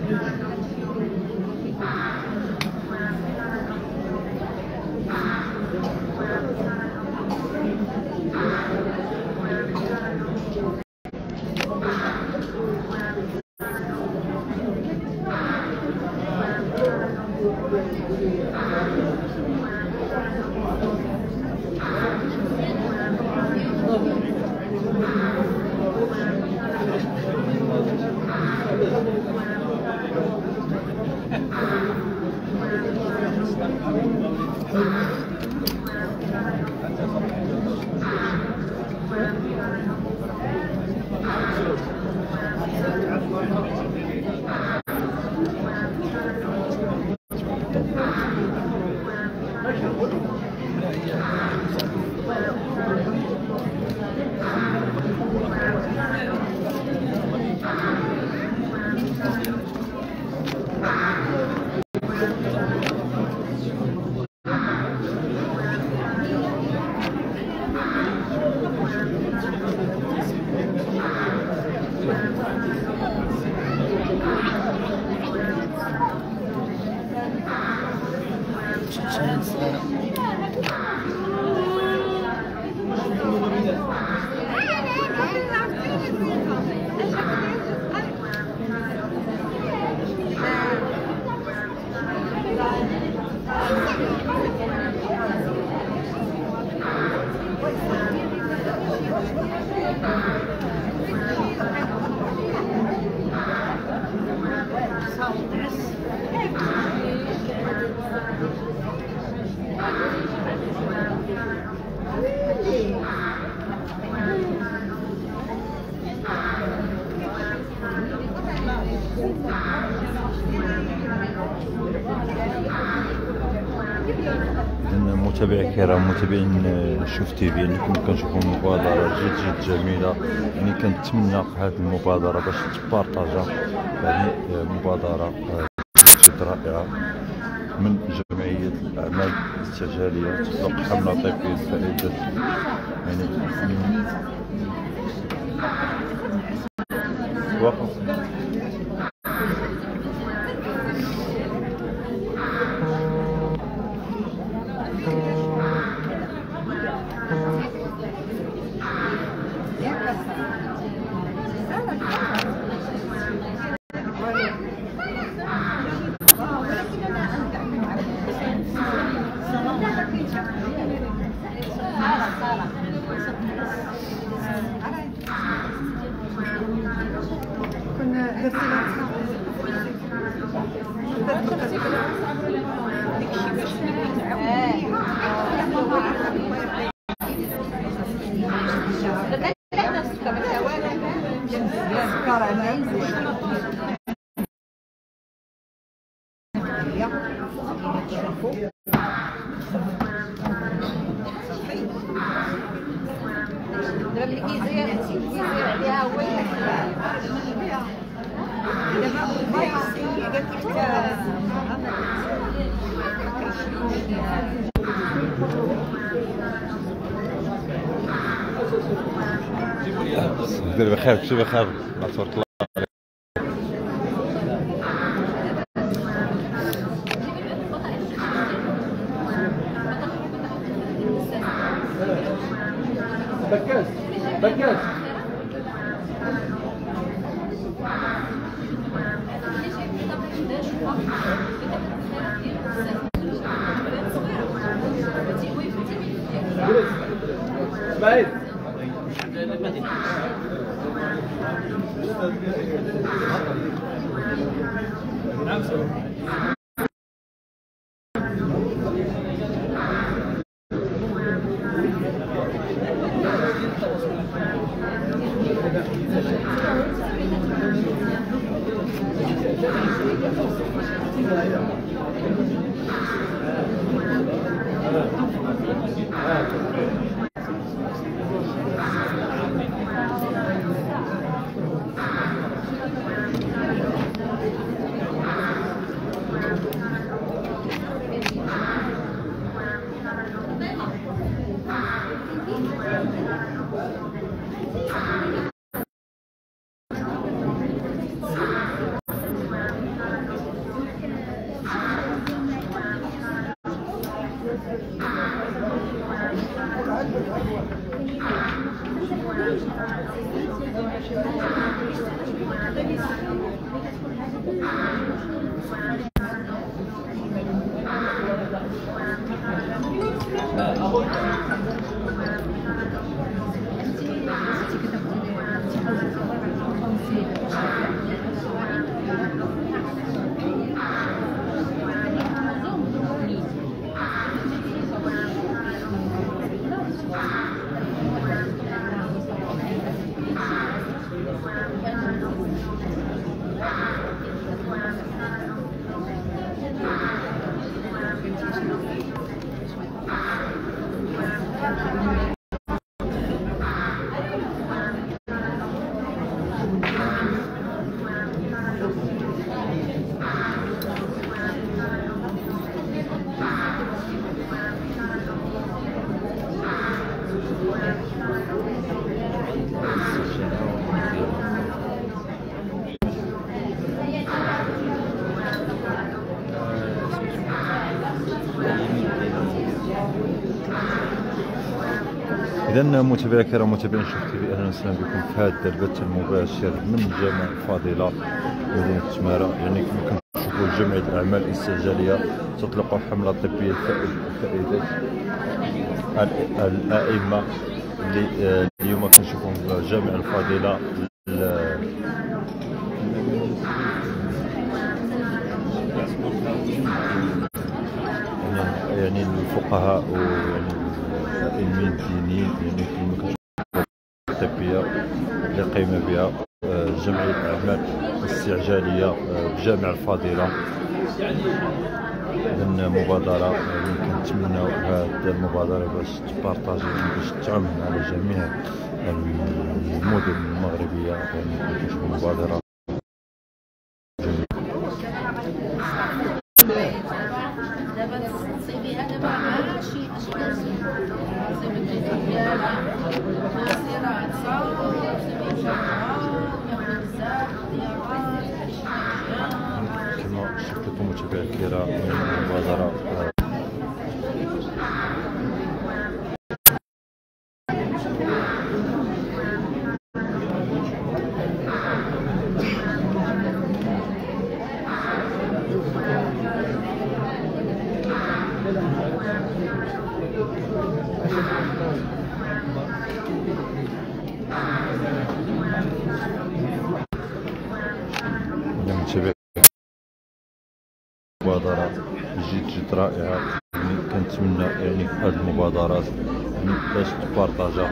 متابعي الكرام، متابعين شوف تيفي، يعني كما كنشوفوا مبادرة جد جميلة. يعني كنتمنى هذه المبادرة باش تبارطاجا، يعني مبادرة جد رائعة من جمعية الأعمال الاستعجالية تطلق حملة طبية فائدة يعني وقف. بخير شو بخير تبارك الله. بكاس بكاس اسماعيل نعم إذا متابعي الكرام متابعين شوف تي في، أهلا وسهلا بكم في هذا البث المباشر من جامع الفاضلة مدينة تمارة. يعني كما كنشوفوا جمعية الأعمال الاستعجالية تطلق حملة طبية فائدة الأئمة اللي اليوم كنشوفهم في جامع الفاضلة. يعني الفقهاء والأئمين الدينيين يعني كما كنشوفوا الطبية اللي قيم بها جمعية الأعمال الاستعجالية بجامع الفاضلة. إذن مبادرة كنتمناو هذه المبادرة باش تبارطاجي باش تعم على جميع المدن المغربية. يعني كنشوفوا مبادرة دابا تصيبيها دابا مع شي اشخاص تصيبي ديالها سيرات صافي تصيبي ياخذ بزاف ديال كما شفتوا متابعي الكرام المبادرة مبادرة جد رائعة. يعني كنتمنى يعني في هذه المبادرات يعني باش تبارطاجا.